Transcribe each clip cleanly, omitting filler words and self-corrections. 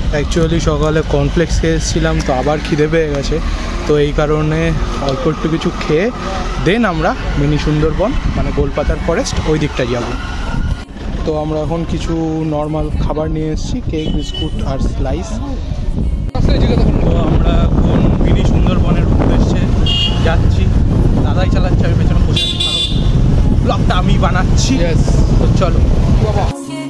Actually সকালে cornflakes খেয়ে এসেছিলাম, তো আবার খিদে পেয়ে গেছে, তো এই কারণে অল্প একটু কিছু খেয়ে দেন আমরা মিনি সুন্দরবন মানে গোলপাতার ফরেস্ট ওই দিকটা যাব। তো আমরা এখন কিছু নর্মাল খাবার নিয়ে এসেছি, কেক, বিস্কুট আর স্লাইস। তো আমরা এখন মিনি সুন্দরবনের উদ্দেশ্যে যাচ্ছি। দাদাই চালাচ্ছে, আমি পেছনে বসে আছি, কারণ ব্লগটা আমি বানাচ্ছি। তো চলো বাবা।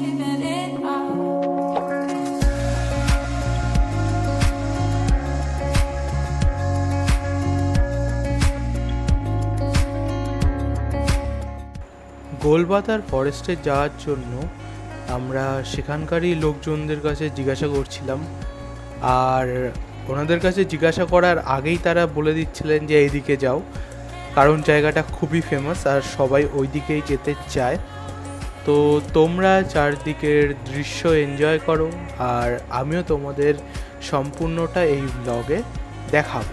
গোলপাতার ফরেস্টে যাওয়ার জন্য আমরা সেখানকারই লোকজনদের কাছে জিজ্ঞাসা করছিলাম, আর ওনাদের কাছে জিজ্ঞাসা করার আগেই তারা বলে দিচ্ছিলেন যে এইদিকে যাও, কারণ জায়গাটা খুবই ফেমাস আর সবাই ওই দিকেই যেতে চায়। তো তোমরা চারদিকের দৃশ্য এনজয় করো, আর আমিও তোমাদের সম্পূর্ণটা এই ব্লগে দেখাবো।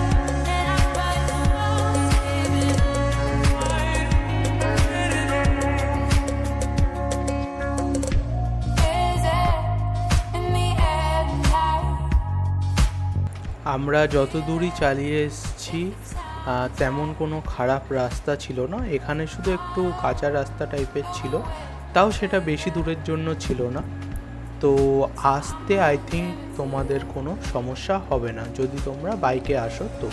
আমরা যত দূরই চালিয়ে এসেছি তেমন কোনো খারাপ রাস্তা ছিল না, এখানে শুধু একটু কাঁচা রাস্তা টাইপের ছিল, তাও সেটা বেশি দূরের জন্য ছিল না। তো আসতে আই থিঙ্ক তোমাদের কোনো সমস্যা হবে না যদি তোমরা বাইকে আসো। তো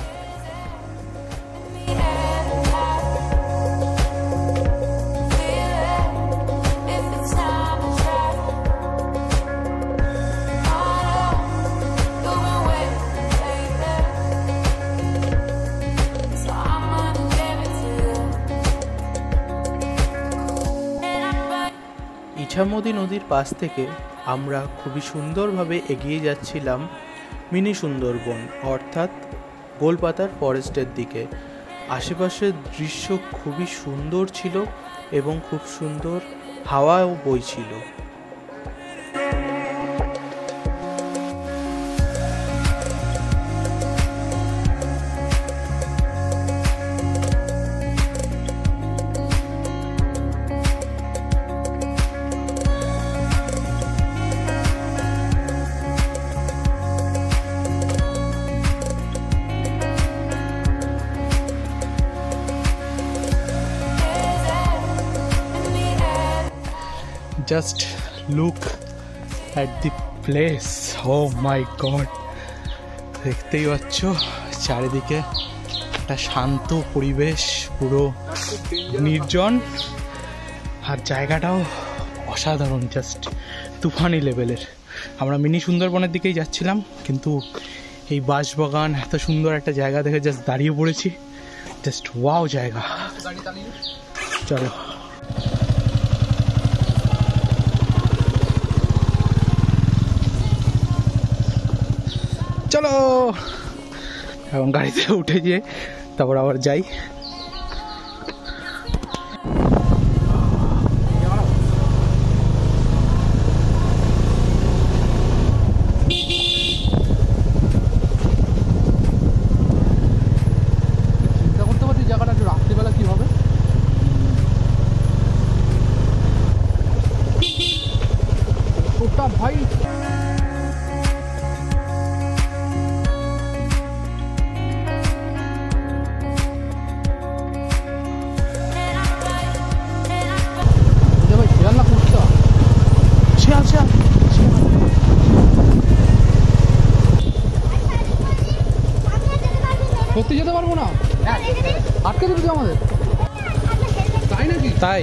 ইছামতি নদীর পাশ থেকে আমরা খুবই সুন্দরভাবে এগিয়ে যাচ্ছিলাম মিনি সুন্দরবন অর্থাৎ গোলপাতার ফরেস্টের দিকে। আশেপাশের দৃশ্য খুবই সুন্দর ছিল এবং খুব সুন্দর হাওয়াও বইছিল। Just look at the place. Oh my God! দেখতেই পাচ্ছ চারিদিকে একটা শান্ত পরিবেশ, পুরো নির্জন, আর জায়গাটাও অসাধারণ, জাস্ট তুফানি লেভেলের। আমরা মিনি সুন্দরবনের দিকেই যাচ্ছিলাম, কিন্তু এই বাঁশবাগান এত সুন্দর একটা জায়গা দেখে জাস্ট দাঁড়িয়ে পড়েছি। জাস্ট ওয়াও জায়গা। চলো চলো এখন গাড়িতে উঠে গিয়ে তারপর আবার যাই। চিন্তা করতে পারছি জায়গাটা একটু রাত্রিবেলা কি হবে। ওটা ভাই সত্যি যেতে পারবো না, আটকে দেবে তো আমাদের, তাই নাকি? তাই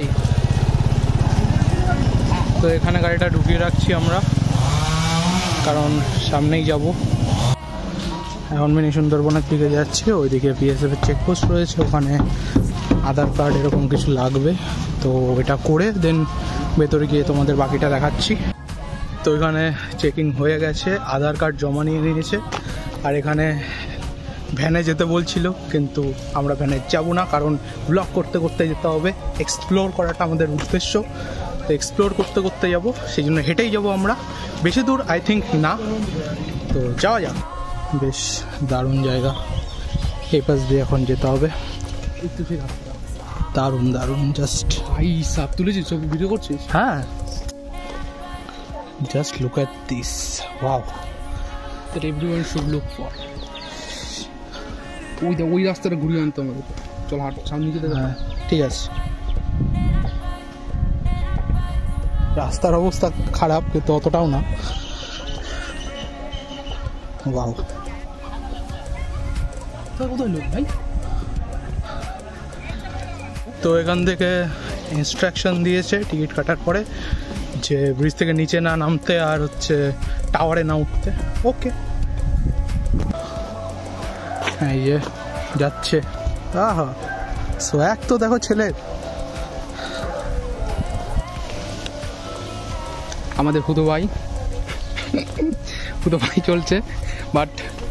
তো এখানে গাড়িটা ঢুকিয়ে রাখছি আমরা, কারণ সামনেই যাব। এখন মিনি সুন্দরবনের দিকে যাচ্ছি, ওইদিকে b.s.f এর চেকপোস্ট রয়েছে, ওখানে আধার কার্ড এরকম কিছু লাগবে, তো এটা করে দেন ভেতরে গিয়ে তোমাদের বাকিটা দেখাচ্ছি। তো এখানে চেকিং হয়ে গেছে, আধার কার্ড জমা নিয়ে নিয়েছে, আর এখানে ভ্যানে যেতে বলছিল, কিন্তু আমরা ভ্যানে যাব না, কারণ ব্লগ করতে করতে যেতে হবে, এক্সপ্লোর করাটা আমাদের উদ্দেশ্য। তো এক্সপ্লোর করতে করতে যাব, সেই জন্য হেঁটেই যাব আমরা, বেশি দূর আই থিঙ্ক না। তো যাওয়া যাক, বেশ দারুণ জায়গা, এই পাশ দিয়ে এখন যেতে হবে। দারুণ দারুণ, জাস্ট ভাই সাপ তুলেছিস, সব ভিডিও করছিস? হ্যাঁ Just look at this. Wow. That everyone should look for. ওই রাস্তাটা ঘুরিয়ে আনতে আমাদের। চল হাঁট, সামনে যেতে দেখা। ঠিক আছে। রাস্তার অবস্থা খারাপ কিন্তু অতটাও না। ওয়াও। কোথায় লোক ভাই? তো এখান থেকে ইনস্ট্রাকশন দিয়েছে টিকিট কাটার পরে যে ব্রিজ থেকে নিচে না নামতে আর হচ্ছে টাওয়ারে না উঠতে। ওকে, এই যে যাচ্ছে। আহা, সোয়াগ তো দেখো ছেলের। আমাদের হুদো ভাই চলছে, বাট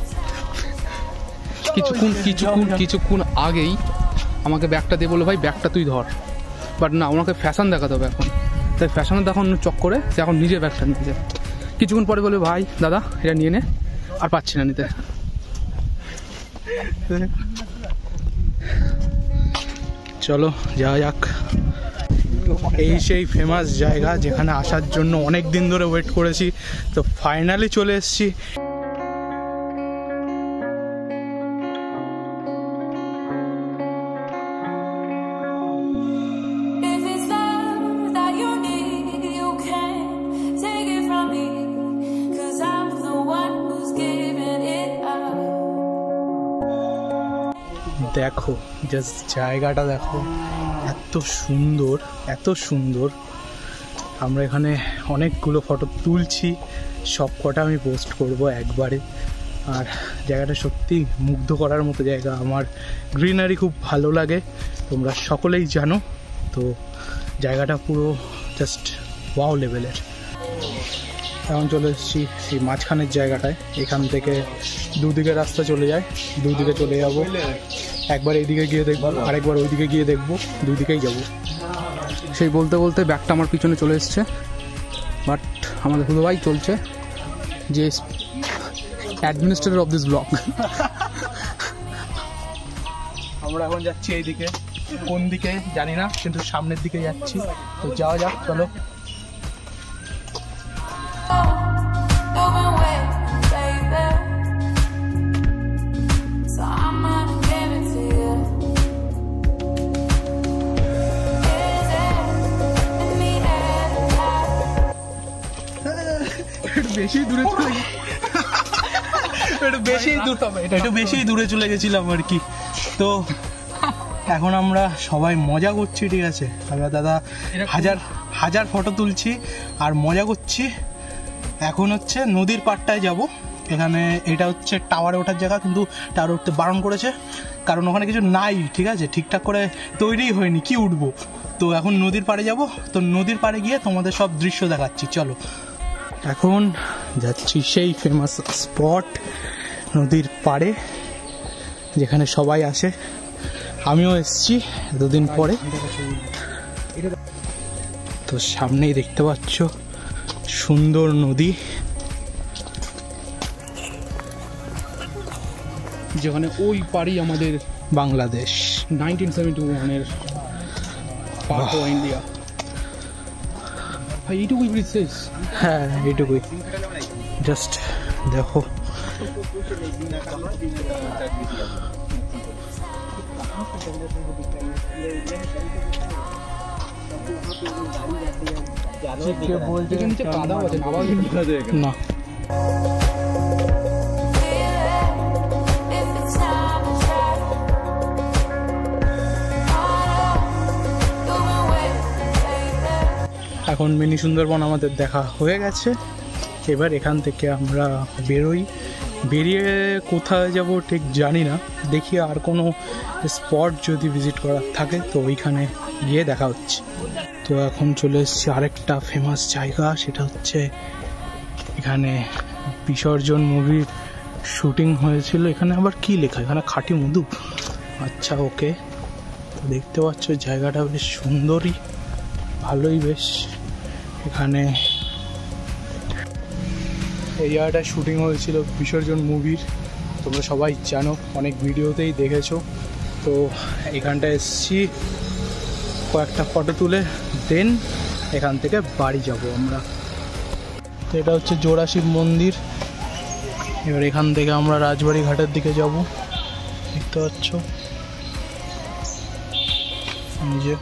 কিছুক্ষণ আগেই আমাকে ব্যাগটা দিয়ে বললো ভাই ব্যাগটা তুই ধর, বাট না, ওনাকে ফ্যাশন দেখাতে হবে এখন, তাই ফ্যাশনে দেখানোর চক্করে সে এখন নিজের ব্যাগটা নিয়েছে। কিছুক্ষণ পরে বলে ভাই দাদা এটা নিয়ে নে, আর পাচ্ছি না নিতে। চলো যাওয়া যাক। এই সেই ফেমাস জায়গা যেখানে আসার জন্য অনেক দিন ধরে ওয়েট করেছি, তো ফাইনালি চলে এসেছি। দেখো জাস্ট জায়গাটা দেখো, এত সুন্দর, এত সুন্দর। আমরা এখানে অনেকগুলো ফটো তুলছি, সব কটা আমি পোস্ট করব একবারে। আর জায়গাটা সত্যি মুগ্ধ করার মতো জায়গা। আমার গ্রিনারি খুব ভালো লাগে, তোমরা সকলেই জানো। তো জায়গাটা পুরো জাস্ট ওয়াও লেভেলের। এখন চলে এসেছি সেই মাঝখানের জায়গাটায়। এখান থেকে দুদিকে রাস্তা চলে যায়, দুদিকে চলে যাব। একবার এইদিকে গিয়ে দেখবো, আরেকবার ওইদিকে গিয়ে দেখবো, দুই দিকেই যাবো। সেই বলতে বলতে ব্যাগটা আমার পিছনে চলে এসছে, বাট আমাদের হুদো ভাই চলছে যে অ্যাডমিনিস্ট্রেটর অফ দিস ব্লগ। আমরা এখন যাচ্ছি এইদিকে, কোন দিকে জানি না, কিন্তু সামনের দিকে যাচ্ছি। তো যাওয়া যাক, চলো। বেশি দূরে চলে একটু বেশি দূরে চলে গেছিলাম আর কি। তো এখন আমরা সবাই মজা করছি, ঠিক আছে। আমরা দাদা হাজার ফটো তুলছি আর মজা করছি। এখন হচ্ছে নদীর পাড়টায় যাব। এখানে এটা হচ্ছে টাওয়ারে ওঠার জায়গা, কিন্তু টাওয়ারে উঠতে বারণ করেছে, কারণ ওখানে কিছু নাই, ঠিক আছে, ঠিকঠাক করে তৈরিই হয়নি, কি উঠবো। তো এখন নদীর পাড়ে যাব। তো নদীর পাড়ে গিয়ে তোমাদের সব দৃশ্য দেখাচ্ছি, চলো। এখন যাচ্ছি সেই ফেমাস স্পট নদীর পাড়ে, যেখানে সবাই আসে। আমিও এসেছি দুদিন পরে। তো সামনেই দেখতে পাচ্ছ সুন্দর নদী, যেখানে ওই পারি আমাদের বাংলাদেশ 1971-এর পার্ট অফ ইন্ডিয়া। ভাই এইটুকুই ব্রিজ শেষ? হ্যাঁ এইটুকুই। জাস্ট দেখো, না এখন মিনি সুন্দরবন আমাদের দেখা হয়ে গেছে। এবার এখান থেকে আমরা বেরিয়ে কোথায় যাব ঠিক জানি না, দেখি আর কোনো স্পট যদি ভিজিট করার থাকে তো ওইখানে গিয়ে দেখা হচ্ছে। তো এখন চলে এসেছি আরেকটা ফেমাস জায়গা, সেটা হচ্ছে এখানে বিসর্জন মুভির শুটিং হয়েছিল। এখানে আবার কি লেখা, এখানে খাঁটি মধু। আচ্ছা ওকে, তো দেখতে পাচ্ছ জায়গাটা বেশ সুন্দরই, ভালোই বেশ। এখানে এই জায়গাটায় শুটিং হয়েছিল বিসর্জন মুভির, তোমরা সবাই জানো, অনেক ভিডিওতেই দেখেছো। তো এখানটায় এসেছি কয়েকটা ফটো তুলে, দেন এখান থেকে বাড়ি যাব আমরা। এটা হচ্ছে জোড়া শিব মন্দির। এবার এখান থেকে আমরা রাজবাড়ি ঘাটের দিকে যাব, দেখতে পাচ্ছ নিজে।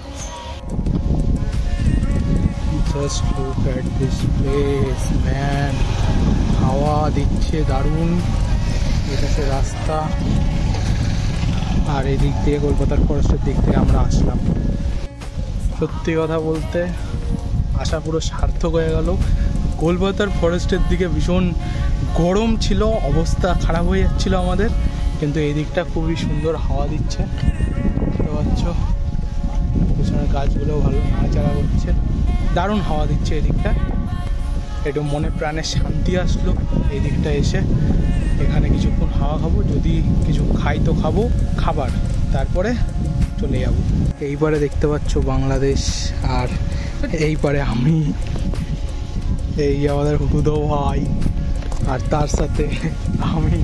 Just look at this place man, হাওয়া দিচ্ছে দারুণ, এটা সে রাস্তা। আর এই দিক দিয়ে কলকাতার ফরেস্টের দিক থেকে আমরা আসলাম। সত্যি কথা বলতে আশা পুরো সার্থক হয়ে গেল। কলকাতার ফরেস্টের দিকে ভীষণ গরম ছিল, অবস্থা খারাপ হয়ে যাচ্ছিল আমাদের, কিন্তু এই দিকটা খুবই সুন্দর হাওয়া দিচ্ছে, বুঝতে পারছো। পিছনের গাছগুলো ভালো নাড়াচাড়া করছে, দারুণ হাওয়া দিচ্ছে এই দিকটা। একটু মনে প্রাণে শান্তি আসলো এই দিকটা এসে। এখানে কিছুক্ষণ হাওয়া খাবো, যদি কিছু খাই তো খাবো খাবার, তারপরে চলে যাব। এইবারে দেখতে পাচ্ছ বাংলাদেশ, আর এইবারে আমি, এই আমাদের হুদো ভাই, আর তার সাথে আমি।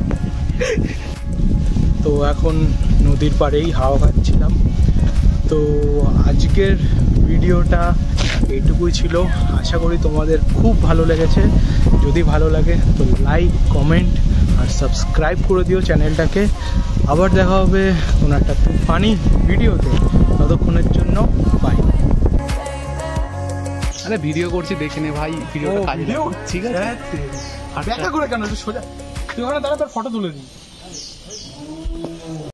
তো এখন নদীর পাড়েই হাওয়া খাচ্ছিলাম। তো আজকের ভিডিওটা এইটুকুই ছিল, আশা করি তোমাদের খুব ভালো লেগেছে। যদি ভালো লাগে তো লাইক, কমেন্ট আর সাবস্ক্রাইব করে দিও চ্যানেলটাকে। আবার দেখা হবে কোনো একটা ফানি ভিডিওতে, ততক্ষণের জন্য বাই। আরে ভিডিও করছি দেখে নে ভাই, ভিডিওটা কাজে লাগবে। ঠিক আছে, দেখা করে কেন সোজা তুই ওখানে দাঁড়া, তোর ফটো তুলে দিই।